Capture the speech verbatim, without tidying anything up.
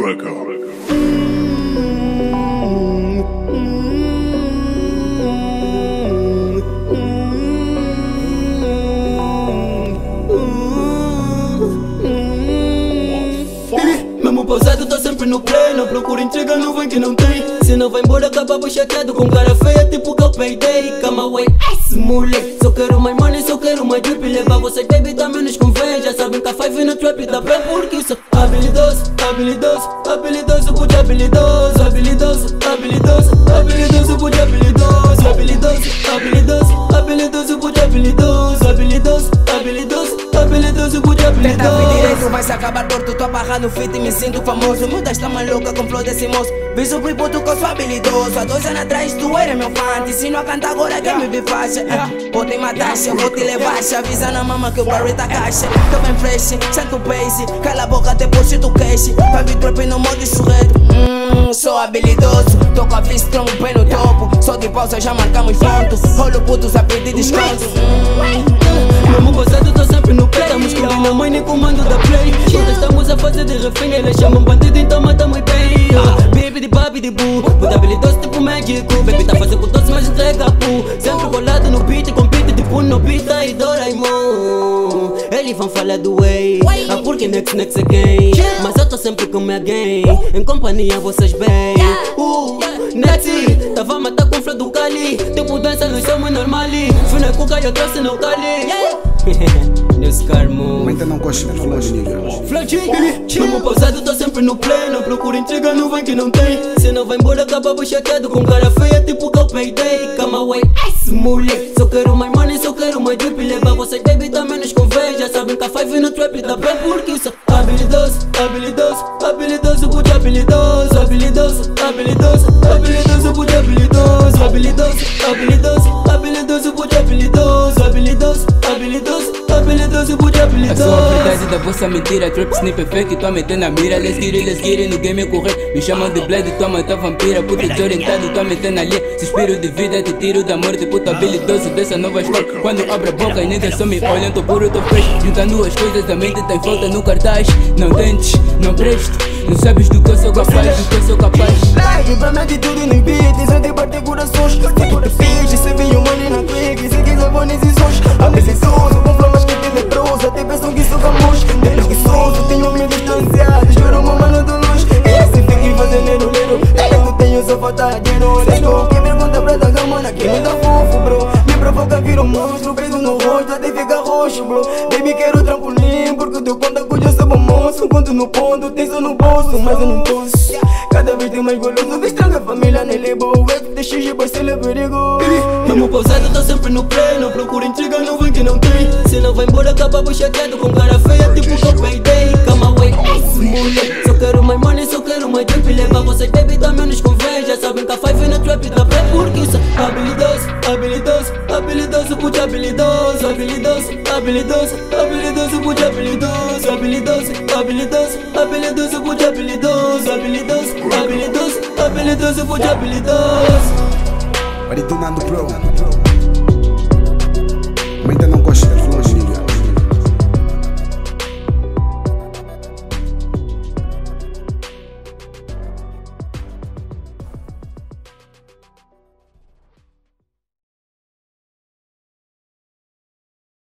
Record. Mesmo pausado, tô sempre no play. Não procuro entrega, não vem que não tem. Se não vai embora, acaba chateado com cara feia, tipo que eu peidei. Come away, esse moleque. Só quero mais money, só quero mais drip. Levar vocês, baby, também nos convém. Já sabem que a five no trap dá bem porque sou habilidoso, habilidoso, habilidoso, pude habilidoso, habilidoso, habilidoso, habilidoso, pude habilidoso, habilidoso, habilidoso, habilidoso, pude habilidoso, habilidoso, habilidoso, habilidoso, pude habilidoso. Tenta vir direito, vai se acabar torto. Tô abarrado no fit e me sinto famoso. Muda esta maluca com flow desse moço. Viso pro puto que eu sou habilidoso. Há dois anos atrás tu era meu fã. Te ensino a cantar agora que me vi faixa. Botei uma taxa, vou te levar. Avisa na mama que o Barry tá caixa. Tô bem fresh, sento o pace. Cala a boca, te puxo do queixo. Vai vir trap no modo churreto. Hum, sou habilidoso. Tô com a fist strong bem no topo. Só de pausa já marcamos ponto. Rolo putos a pedir desconto. Mesmo passado, tô sempre no pé. Estamos com na mãe, nem comando da play. Quando estamos a fazer de refém, eles chamam bandido, então matamos bem. Baby de babi de boo, puta habilidoso tipo médico. Baby tá fazendo doce, mas entrega pu. Sempre colado no beat, compite tipo no Pita e Doraemon. Eles vão falar do way, ah porque next next again. Mas eu tô sempre com minha gang, em companhia vocês bem. Uh, next, tava a matar com flow do Cali. Tipo dança, nós somos normali. Fui na cuca e eu trouxe no Cali. Neus Carmo, ainda não gosto de falar de negros. Mesmo pausado, tô sempre no play. Não procuro entrega, não vem que não tem. Se não vai embora, acaba chateado com cara feia, tipo que eu peidei. Come away, esse moleque. Só quero mais money, só quero mais drip. Levar vocês, baby, também nos convém. Já sabem que a five no trap dá bem porque sou habilidoso, habilidoso, habilidoso, pude habilidoso, habilidoso, habilidoso, habilidoso, pude habilidoso, habilidoso, habilidoso, habilidoso, pude habilidoso, habilidoso, habilidoso, habilidoso, pude habilidoso. A sua verdade da vossa mentira. Trap sniper fake, tô a meter na mira. Let's get it, let's get it, no game é correr. Me chamam de Blade, tô a matar vampira. Puta desorientado, tô a meter na linha. Suspiro de vida, te tiro da morte. Puta habilidoso dessa nova escola. Quando abro a boca e nega só me olham. Tô puro, tô fresh. Juntando as coisas, a mente tem falta no cartaz. Não tentes, não presto. Não sabes do que eu sou capaz, do que eu sou capaz. Like, pra minha atitude nos beats, sem bater corações. Fico de fixe, se vem o money na clique. Se quiser vou nesses sons, ambicioso. Com flamas que tem leproso, até pensam que sou famoso. Deles que sou, tenho me distanciado. Juro uma mano do luz. Esse fica fazendo lero, lero. Eu não tenho só falta de dinheiro. Let's go, quem pergunta pra dar gamona, que me dá fofo, bro. Me provoca, vira um monstro, preso no rosto, até fica roxo, bro. Baby, quero trampolim, porque tu conta que eu sou bom moço. Conto no ponto, tem só no bolso, mas eu não posso. Cada vez tem mais goloso, vê estraga a família, nem lebo. F T X, parceiro, é perigo. Mesmo pausado, tô sempre no play. Não procuro entrega, não vem que não tem. Se não vai embora, acaba chateado com cara feia, tipo que eu peidei. Come away, esse moleque. Só quero mais money, só quero mais drip. Levar vocês, baby, também nos convém. Já sabem que a five no trap dá bem porque sou habilidoso, habilidoso, habilidoso, pude habilidoso, habilidoso, habilidoso, habilidoso, pude habilidoso, habilidoso, habilidoso, habilidoso, pude habilidoso, habilidoso, habilidoso, habilidoso, pude habilidoso. Marido Nando Bro.